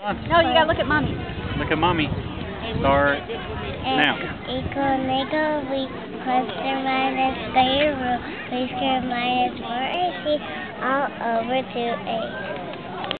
No, you gotta look at mommy. Look at mommy. Start now. Equal nickel, we question minus square root, we square minus 4ac, all over 2a.